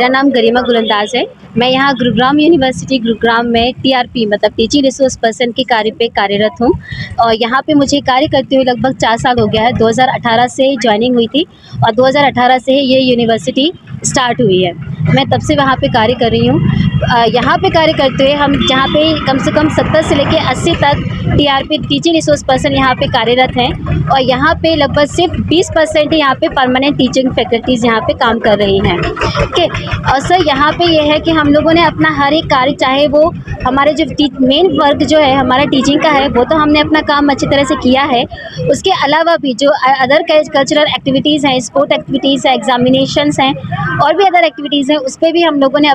मेरा नाम गरिमा गुलंदाज है। मैं यहाँ गुरुग्राम यूनिवर्सिटी गुरुग्राम में टीआरपी मतलब टीचिंग रिसोर्स पर्सन के कार्य पे कार्यरत हूँ और यहाँ पे मुझे कार्य करते हुए लगभग 4 साल हो गया है। 2018 से ज्वाइनिंग हुई थी और 2018 से ये यूनिवर्सिटी स्टार्ट हुई है। मैं तब से वहाँ पे कार्य कर रही हूँ। यहाँ पे कार्य करते हुए हम जहाँ पे कम से कम 70 से लेकर 80 तक टीआरपी टीचिंग रिसोर्स पर्सन यहाँ पे कार्यरत हैं और यहाँ पे लगभग सिर्फ 20% यहाँ पे परमानेंट टीचिंग फैकल्टीज़ यहाँ पे काम कर रही हैं। ओके, और सर यहाँ पे ये है कि हम लोगों ने अपना हर एक कार्य, चाहे वो हमारे जो मेन वर्क जो है हमारा टीचिंग का है, वो तो हमने अपना काम अच्छी तरह से किया है। उसके अलावा भी जो अदर कल्चरल एक्टिविटीज़ हैं, स्पोर्ट एक्टिविटीज़ हैं, एग्जामिनेशंस हैं और भी अदर एक्टिविटीज़ हैं, उस पर भी हम लोगों ने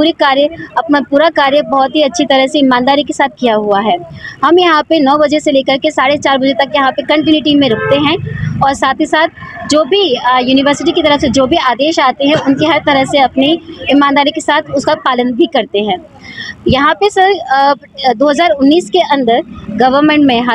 अपना पूरा कार्य बहुत ही अच्छी तरह से ईमानदारी के साथ किया हुआ है। हम यहाँ पे 9 बजे से लेकर के 4:30 बजे तक यहाँ पे कंटिन्यूटी में रुकते हैं और साथ ही साथ जो भी यूनिवर्सिटी की तरफ से जो भी आदेश आते हैं उनकी हर तरह से अपनी ईमानदारी के साथ उसका पालन भी करते हैं। यहाँ पे सर 2019 के अंदर गवर्नमेंट में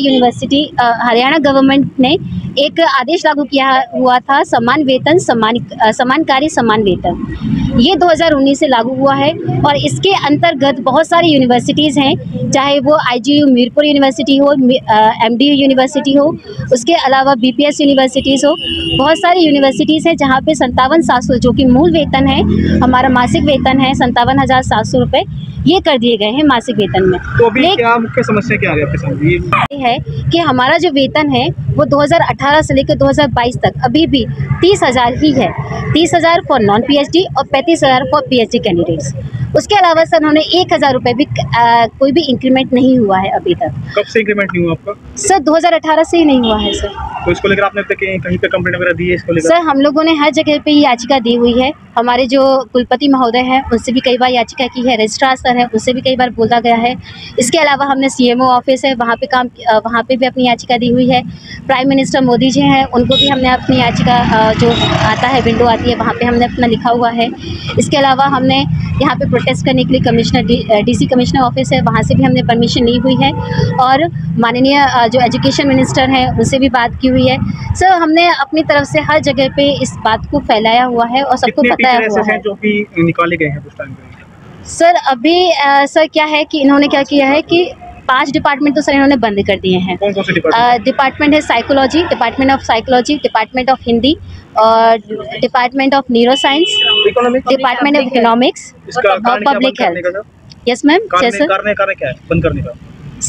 हरियाणा गवर्नमेंट ने एक आदेश लागू किया हुआ था, समान वेतन समान कार्य समान वेतन। ये 2019 से लागू हुआ है और इसके अंतर्गत बहुत सारी यूनिवर्सिटीज़ हैं, चाहे वो IGU मीरपुर यूनिवर्सिटी हो, MDU यूनिवर्सिटी हो, उसके अलावा BPS यूनिवर्सिटीज़ हो, बहुत सारी यूनिवर्सिटीज़ हैं जहाँ पे 57,700 जो कि मूल वेतन है, हमारा मासिक वेतन है 57,700 रुपये, ये कर दिए गए हैं मासिक वेतन में। तो अभी क्या मुख्य समस्या क्या आ रही है आपके सामने? ये है कि हमारा जो वेतन है वो 2018 से लेकर 2022 तक अभी भी 30,000 ही है। 30,000 फॉर नॉन PhD और 35,000 फॉर PhD कैंडिडेट्स। उसके अलावा सर उन्होंने 1,000 रुपये भी कोई भी इंक्रीमेंट नहीं हुआ है अभी तक। कब से इंक्रीमेंट नहीं हुआ आपका? सर 2018 से ही नहीं हुआ है सर। तो इसको लेकर आपने कहीं पे कंप्लेंट वगैरह दी है इसको लेकर? सर हम लोगों ने हर जगह पे याचिका दी हुई है। हमारे जो कुलपति महोदय हैं उनसे भी कई बार याचिका की है, रजिस्ट्रार सर है उनसे भी कई बार बोला गया है। इसके अलावा हमने CMO ऑफिस है वहाँ पे भी अपनी याचिका दी हुई है। प्राइम मिनिस्टर मोदी जी हैं उनको भी हमने अपनी याचिका जो आता है विंडो आती है वहाँ पे हमने अपना लिखा हुआ है। इसके अलावा हमने यहाँ पे प्रोटेस्ट करने के लिए DC कमिश्नर ऑफिस है वहाँ से भी हमने परमिशन ली हुई है और माननीय जो एजुकेशन मिनिस्टर हैं उनसे भी बात की हुई है। सर हमने अपनी तरफ से हर जगह पे इस बात को फैलाया हुआ है और सबको बताया हुआ है। जो कि निकाले गए हैं उस टाइम पे सर अभी सर क्या है कि इन्होंने क्या किया है कि 5 डिपार्टमेंट तो सर इन्होंने बंद कर दिए हैं। कौन से डिपार्टमेंट? डिपार्टमेंट है psychology, department of psychology, department of Hindi और department of neuro science, department of economics और पब्लिक हेल्थ। Yes ma'am. कारण क्या है बंद करने का?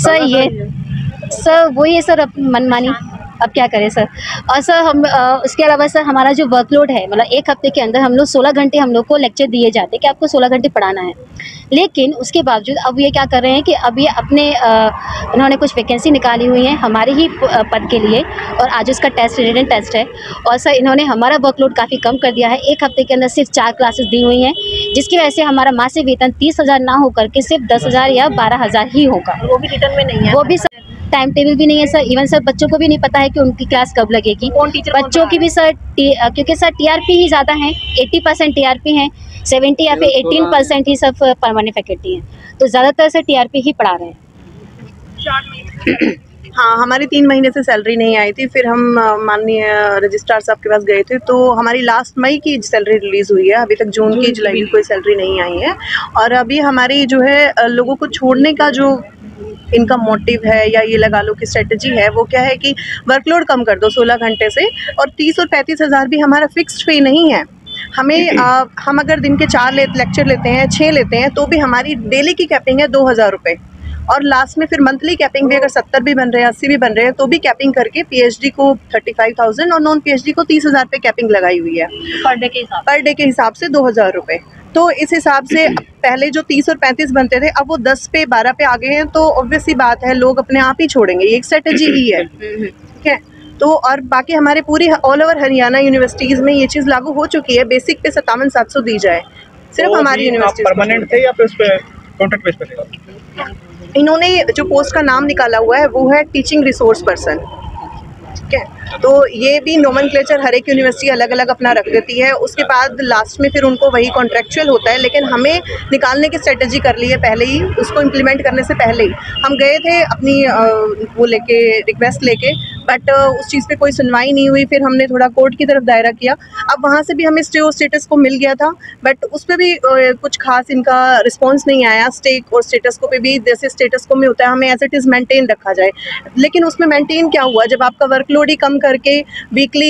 सर वही है सर, मनमानी। अब क्या करें सर। और सर हम उसके अलावा सर हमारा जो वर्कलोड है मतलब 1 हफ्ते के अंदर हम लोग 16 घंटे हम लोग को लेक्चर दिए जाते हैं कि आपको 16 घंटे पढ़ाना है, लेकिन उसके बावजूद अब ये क्या कर रहे हैं कि अब ये अपने इन्होंने कुछ वैकेंसी निकाली हुई है हमारे ही पद के लिए और आज उसका रिटन टेस्ट है और सर इन्होंने हमारा वर्कलोड काफ़ी कम कर दिया है। 1 हफ्ते के अंदर सिर्फ 4 क्लासेस दी हुई हैं जिसकी वजह से हमारा मासिक वेतन 30,000 ना होकर के सिर्फ 10,000 या 12,000 ही होगा। वो भी रिटर्न में नहीं है। वो भी सर टाइम टेबल भी नहीं है सर। इवन सर बच्चों को भी नहीं पता है कि उनकी क्लास कब लगेगी। बच्चों की भी सर क्योंकि सर TRP ही ज़्यादा हैं, 80% TRP हैं, 70 या फिर 18% ही सब परमानेंट फैकल्टी हैं, तो ज़्यादातर सर TRP ही पढ़ा रहे हैं। हाँ, हमारी 3 महीने से सैलरी नहीं आई थी। फिर हम माननीय रजिस्ट्रार साहब के पास गए थे तो हमारी लास्ट मई की सैलरी रिलीज़ हुई है। अभी तक जून की जुलाई की कोई सैलरी नहीं आई है और अभी हमारी जो है लोगों को छोड़ने का जो इनका मोटिव है या ये लगा लो कि स्ट्रेटजी है वो क्या है कि वर्कलोड कम कर दो 16 घंटे से, और 30 और 35,000 भी हमारा फिक्स्ड फी नहीं है। हमें हम अगर दिन के 4 लेक्चर लेते हैं, 6 लेते हैं तो भी हमारी डेली की कैपिंग है 2,000 रुपये और लास्ट में फिर मंथली कैपिंग भी अगर 70 भी बन रहे हैं 80 भी बन रहे हैं तो भी कैपिंग करके PhD को 35,000 और नॉन PhD को 30,000 पे कैपिंग लगाई हुई है पर डे के हिसाब से 2,000 रुपये। तो इस हिसाब से पहले जो 30 और 35 बनते थे अब वो 10 पे 12 पे आ गए हैं, तो ऑब्वियस सी बात है लोग अपने आप ही छोड़ेंगे, ये एक स्ट्रेटजी ही है। ठीक है, तो और बाकी हमारे पूरी ऑल ओवर हरियाणा यूनिवर्सिटीज़ में ये चीज़ लागू हो चुकी है। बेसिक पे 57,700 दी जाए सिर्फ तो हमारी यूनिवर्सिटी। परमानेंट थे या फिर उस पे कॉन्ट्रैक्ट बेस पे थे? इन्होंने जो पोस्ट का नाम निकाला हुआ है वो है टीचिंग रिसोर्स पर्सन। ठीक है, तो ये भी नोमेनक्लेचर हर एक यूनिवर्सिटी अलग अलग अपना रख देती है। उसके बाद लास्ट में फिर उनको वही कॉन्ट्रेक्चुअल होता है, लेकिन हमें निकालने की स्ट्रेटजी कर ली है पहले ही, उसको इम्प्लीमेंट करने से पहले ही हम गए थे अपनी वो लेके रिक्वेस्ट लेके, बट उस चीज़ पे कोई सुनवाई नहीं हुई। फिर हमने थोड़ा कोर्ट की तरफ दायरा किया, अब वहाँ से भी हमें स्टे और स्टेटस को मिल गया था, बट उस पर भी कुछ खास इनका रिस्पॉन्स नहीं आया। स्टेक और स्टेटस को पे भी जैसे स्टेटस को में होता है हमें एज इट इज़ मेंटेन रखा जाए, लेकिन उसमें मेंटेन क्या हुआ, जब आपका वर्कलोड ही कम करके वीकली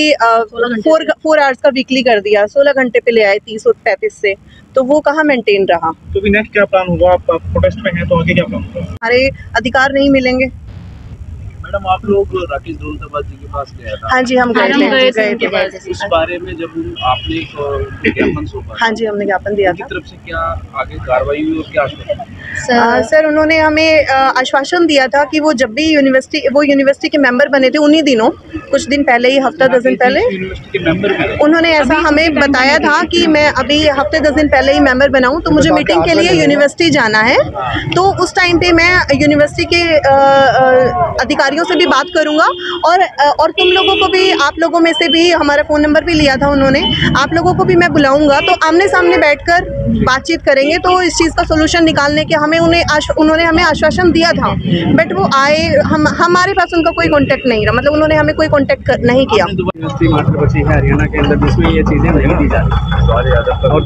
4 आवर्स का वीकली कर दिया, 16 घंटे पे ले आए 30 और 35 से, तो वो कहाँ मेंटेन रहा। तो भी नेक्स्ट क्या प्लान होगा? आप प्रोटेस्ट में हैं तो आगे क्या प्लान होगा? हमारे अधिकार नहीं मिलेंगे। मैडम, आप लोग राकेश दौलताबाद जी के पास गया था? हाँ जी, हम गए थे। इस बारे में जब आपने ज्ञापन सौंपा, हाँ जी, हमने ज्ञापन दिया था। तरफ से क्या आगे कार्रवाई हुई और क्या आश्वासन? सर उन्होंने हमें आश्वासन दिया था कि वो जब भी यूनिवर्सिटी के मेंबर बने थे उन्हीं दिनों, कुछ दिन पहले ही, हफ्ता 10 दिन पहले यूनिवर्सिटी के मेंबर उन्होंने ऐसा हमें बताया था कि मैं अभी हफ्ते 10 दिन पहले ही मेंबर बनाऊं, तो मुझे मीटिंग के लिए यूनिवर्सिटी जाना है। तो उस टाइम पे मैं यूनिवर्सिटी के अधिकारियों से भी बात करूंगा, और तुम लोगों को भी, आप लोगों में से भी हमारा फ़ोन नंबर भी लिया था उन्होंने, आप लोगों को भी मैं बुलाऊंगा, तो आमने सामने बैठकर बातचीत करेंगे। तो इस चीज़ का सोल्यूशन निकालने के उन्होंने हमें आश्वासन दिया था, बट वो आए, हमारे पास उनका कोई कांटेक्ट नहीं रहा, मतलब उन्होंने हमें कोई कांटेक्ट नहीं किया। यूनिवर्सिटी मात्र बची है हरियाणा के अंदर जिसमें ये चीज़ें नहीं दी जाती, और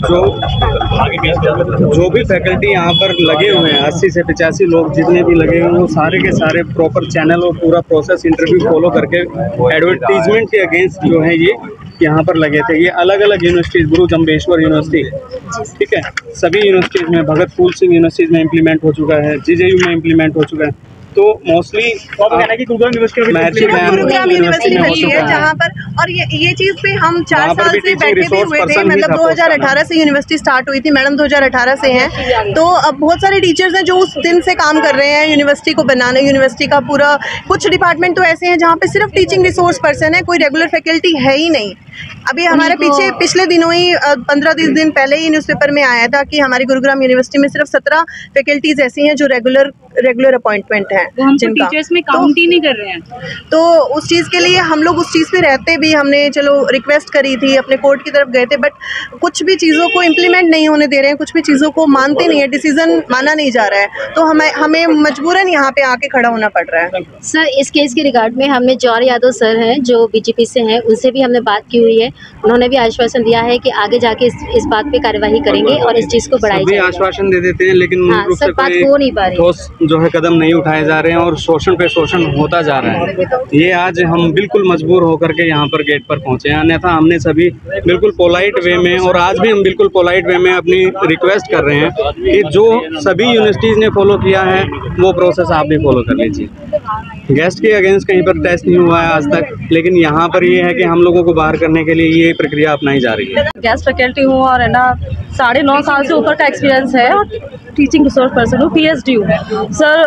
जो भी फैकल्टी यहाँ पर लगे हुए हैं 80 से 85 लोग जितने भी लगे हुए हैं, वो सारे के सारे प्रॉपर चैनल और पूरा प्रोसेस इंटरव्यू फॉलो करके एडवर्टीजमेंट के अगेंस्ट जो है ये यहाँ पर लगे थे। ये अलग अलग यूनिवर्सिटीज़, गुरु जम्बेश्वर यूनिवर्सिटी, ठीक है, सभी यूनिवर्सिटीज़ में, भगत फूल सिंह यूनिवर्सिटीज़ में इम्प्लीमेंट हो चुका है, JJU में इम्प्लीमेंट हो चुका है। तो मोस्टली कहना है कि गुरुग्राम यूनिवर्सिटी में है जहाँ पर, और ये चीज़ पे हम 4 साल से बैठे भी हुए थे, मतलब 2018 से यूनिवर्सिटी स्टार्ट हुई थी, मैडम 2018 से हैं, तो अब बहुत सारे टीचर्स हैं जो उस दिन से काम कर रहे हैं यूनिवर्सिटी को बनाने। यूनिवर्सिटी का पूरा, कुछ डिपार्टमेंट तो ऐसे हैं जहाँ पे सिर्फ टीचिंग रिसोर्स पर्सन है, कोई रेगुलर फैकल्टी है ही नहीं। अभी हमारे पीछे पिछले दिनों ही 15-20 दिन पहले ही न्यूज़पेपर में आया था कि हमारी गुरुग्राम यूनिवर्सिटी में सिर्फ 17 फैकल्टीज ऐसी हैं जो रेगुलर अपॉइंटमेंट हैं, जिनका टीचर्स में काउंट ही नहीं कर रहे हैं। तो उस चीज़ के लिए हम लोग उस चीज़ पे रहते भी, हमने चलो रिक्वेस्ट करी थी, अपने कोर्ट की तरफ गए थे, बट कुछ भी चीज़ों को इम्प्लीमेंट नहीं होने दे रहे हैं, कुछ भी चीज़ों को मानते नहीं है, डिसीजन माना नहीं जा रहा है, तो हमें मजबूरन यहाँ पे आके खड़ा होना पड़ रहा है। सर इस केस के रिगार्ड में हमने जौहर यादव सर हैं जो BJP से हैं, उनसे भी हमने बात की हुई है। उन्होंने भी आश्वासन दिया है कि आगे जाके इस बात पे कार्यवाही करेंगे और इस चीज़ को बढ़ाई जाएगी। आश्वासन दे देते हैं, लेकिन हाँ, सर बात हो नहीं पा रही, ठोस जो है कदम नहीं उठाए जा रहे हैं और शोषण पे शोषण होता जा रहा है। ये आज हम बिल्कुल मजबूर होकर के यहाँ पर गेट पर पहुँचे हैं, अन्यथा हमने सभी बिल्कुल पोलाइट वे में, और आज भी हम बिल्कुल पोलाइट वे में अपनी रिक्वेस्ट कर रहे हैं कि जो सभी यूनिवर्सिटीज़ ने फॉलो किया है वो प्रोसेस आप भी फॉलो कर लीजिए। गेस्ट के अगेंस्ट कहीं पर टेस्ट नहीं हुआ है आज तक, लेकिन यहाँ पर ये है कि हम लोगों को बाहर करने के लिए ये प्रक्रिया अपनाई जा रही है। गेस्ट फैकल्टी हूँ और है ना 9.5 साल से ऊपर का एक्सपीरियंस है, और टीचिंग रिसोर्स पर्सन हूँ, PhD हूँ। सर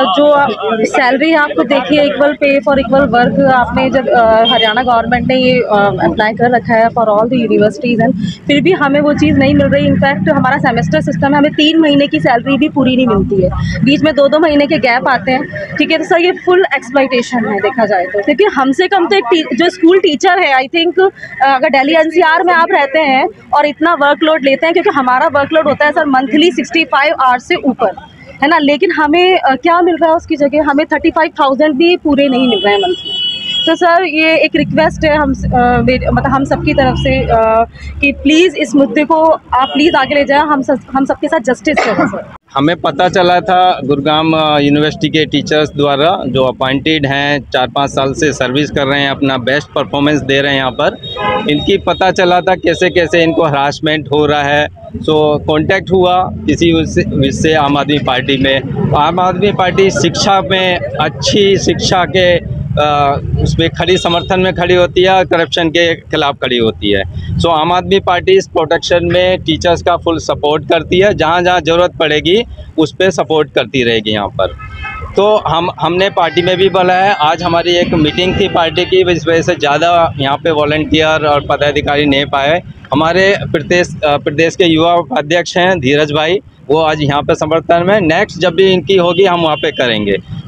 जो सैलरी आपको देखिए, equal pay for equal work, आपने जब हरियाणा गवर्नमेंट ने ये अप्लाई कर रखा है for all the universities, and फिर भी हमें वो चीज़ नहीं मिल रही। इनफैक्ट हमारा सेमेस्टर सिस्टम है, हमें 3 महीने की सैलरी भी पूरी नहीं मिलती है, बीच में 2-2 महीने के गैप आते हैं, ठीक है। तो सर ये फुल एक्सप्लॉइटेशन है देखा जाए तो, क्योंकि हमसे कम तो एक जो स्कूल टीचर है, आई थिंक अगर दिल्ली NCR में आप रहते हैं और इतना वर्कलोड लेते हैं, क्योंकि हमारा वर्कलोड होता है सर मंथली 65 आवर्स से ऊपर, है ना, लेकिन हमें क्या मिल रहा है उसकी जगह, हमें 35,000 भी पूरे नहीं मिल रहे हैं मंथ में। तो सर ये एक रिक्वेस्ट है मतलब हम सबकी तरफ से कि प्लीज़ इस मुद्दे को आप प्लीज़ आगे ले जाएं, हम सबके साथ जस्टिस करें सर। हमें पता चला था गुरुग्राम यूनिवर्सिटी के टीचर्स द्वारा जो अपॉइंटेड हैं, 4-5 साल से सर्विस कर रहे हैं, अपना बेस्ट परफॉर्मेंस दे रहे हैं यहाँ पर, इनकी पता चला था कैसे कैसे इनको हरासमेंट हो रहा है। सो कांटेक्ट हुआ किसी उससे आम आदमी पार्टी में। आम आदमी पार्टी शिक्षा में, अच्छी शिक्षा के उसमें खड़ी, समर्थन में खड़ी होती है, करप्शन के खिलाफ खड़ी होती है। सो आम आदमी पार्टी इस प्रोटेक्शन में टीचर्स का फुल सपोर्ट करती है, जहाँ जहाँ ज़रूरत पड़ेगी उस पर सपोर्ट करती रहेगी यहाँ पर। तो हमने पार्टी में भी बोला है, आज हमारी एक मीटिंग थी पार्टी की, इस वजह से ज़्यादा यहाँ पे वॉलंटियर और पदाधिकारी नहीं पाए। हमारे प्रदेश के युवा उपाध्यक्ष हैं धीरज भाई, वो आज यहाँ पे समर्थन में, नेक्स्ट जब भी इनकी होगी हम वहाँ पे करेंगे।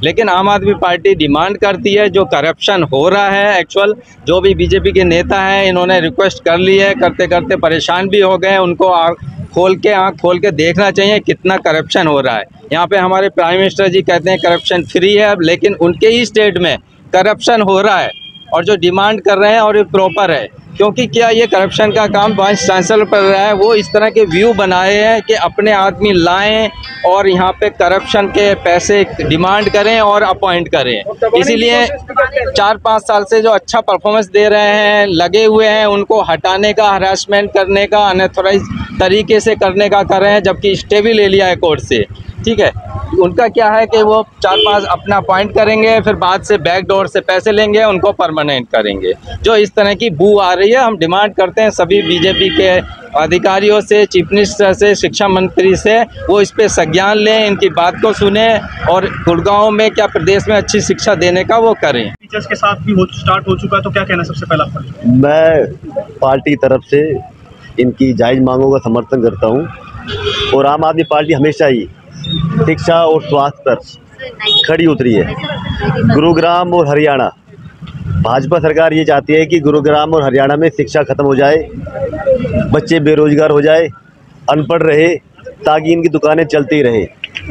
लेकिन आम आदमी पार्टी डिमांड करती है जो करप्शन हो रहा है एक्चुअल, जो भी बीजेपी के नेता हैं इन्होंने रिक्वेस्ट कर ली है, करते करते परेशान भी हो गए, उनको आँख खोल के देखना चाहिए कितना करप्शन हो रहा है। यहाँ पे हमारे प्राइम मिनिस्टर जी कहते हैं करप्शन फ्री है, लेकिन उनके ही स्टेट में करप्शन हो रहा है और जो डिमांड कर रहे हैं और ये प्रॉपर है, क्योंकि क्या ये करप्शन का काम वाइस चांसलर पर रहा है, वो इस तरह के व्यू बनाए हैं कि अपने आदमी लाएं और यहाँ पे करप्शन के पैसे डिमांड करें और अपॉइंट करें। इसीलिए 4-5 साल से जो अच्छा परफॉर्मेंस दे रहे हैं, लगे हुए हैं, उनको हटाने का, हरासमेंट करने का, अनऑथराइज तरीके से करने का कर रहे हैं, जबकि स्टे भी ले लिया है कोर्ट से। ठीक है, उनका क्या है कि वो 4-5 अपना अपॉइंट करेंगे, फिर बाद से बैक डोर से पैसे लेंगे, उनको परमानेंट करेंगे। जो इस तरह की बू आ रही है, हम डिमांड करते हैं सभी बीजेपी के अधिकारियों से, चीफ मिनिस्टर से, शिक्षा मंत्री से, वो इस पे संज्ञान लें, इनकी बात को सुने और गुड़गांव में क्या प्रदेश में अच्छी शिक्षा देने का वो करें। टीचर्स के साथ भी स्टार्ट हो चुका है, तो क्या कहना सबसे पहला आपका? मैं पार्टी तरफ से इनकी जायज़ मांगों का समर्थन करता हूँ और आम आदमी पार्टी हमेशा ही शिक्षा और स्वास्थ्य पर खड़ी उतरी है। गुरुग्राम और हरियाणा, भाजपा सरकार ये चाहती है कि गुरुग्राम और हरियाणा में शिक्षा खत्म हो जाए, बच्चे बेरोजगार हो जाए, अनपढ़ रहे, ताकि इनकी दुकानें चलती रहे।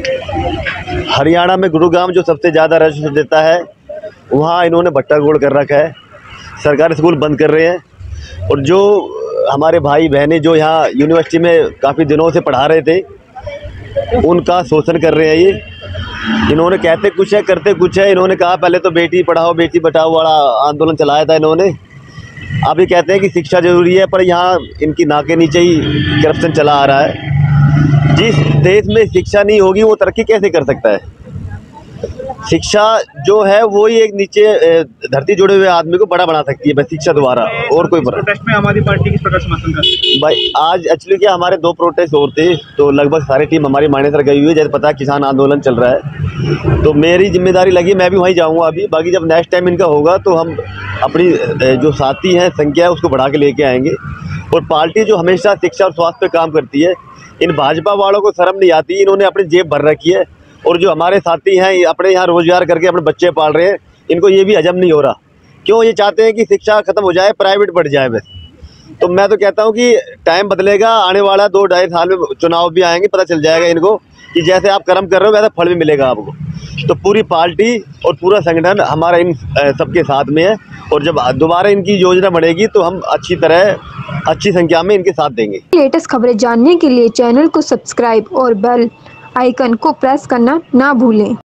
हरियाणा में गुरुग्राम जो सबसे ज़्यादा राजस्व देता है, वहाँ इन्होंने भट्टा गोड़ कर रखा है, सरकारी स्कूल बंद कर रहे हैं और जो हमारे भाई बहनें जो यहाँ यूनिवर्सिटी में काफ़ी दिनों से पढ़ा रहे थे, उनका शोषण कर रहे हैं। ये इन्होंने कहते कुछ है, करते कुछ है। इन्होंने कहा पहले तो बेटी पढ़ाओ बेटी बचाओ वाला आंदोलन चलाया था इन्होंने, अब ये कहते हैं कि शिक्षा जरूरी है, पर यहाँ इनकी नाक के नीचे ही करप्शन चला आ रहा है। जिस देश में शिक्षा नहीं होगी वो तरक्की कैसे कर सकता है? शिक्षा जो है वो ही एक नीचे धरती जुड़े हुए आदमी को बड़ा बना सकती है बस शिक्षा द्वारा, और कोई बड़ा। प्रोटेस्ट में हमारी पार्टी किस प्रकार समर्थन करती है? भाई आज एक्चुअली क्या हमारे 2 प्रोटेस्ट और थे, तो लगभग सारी टीम हमारी मानेसर गई हुई है। जैसे पता है किसान आंदोलन चल रहा है, तो मेरी जिम्मेदारी लगी, मैं भी वहीं जाऊँगा अभी। बाकी जब नेक्स्ट टाइम इनका होगा तो हम अपनी जो साथी हैं संख्या है उसको बढ़ा के लेके आएंगे। और पार्टी जो हमेशा शिक्षा और स्वास्थ्य पे काम करती है, इन भाजपा वालों को शर्म नहीं आती, इन्होंने अपनी जेब भर रखी है। और जो हमारे साथी हैं अपने यहाँ रोजगार करके अपने बच्चे पाल रहे हैं, इनको ये भी हजम नहीं हो रहा। क्यों? ये चाहते हैं कि शिक्षा खत्म हो जाए, प्राइवेट बढ़ जाए बस। तो मैं तो कहता हूँ कि टाइम बदलेगा, आने वाला 2-2.5 साल में चुनाव भी आएंगे, पता चल जाएगा इनको कि जैसे आप कर्म कर रहे हो वैसा फल भी मिलेगा आपको। तो पूरी पार्टी और पूरा संगठन हमारा इन सबके साथ में है, और जब दोबारा इनकी योजना बढ़ेगी तो हम अच्छी संख्या में इनके साथ देंगे। लेटेस्ट खबरें जानने के लिए चैनल को सब्सक्राइब और बेल आइकन को प्रेस करना ना भूलें।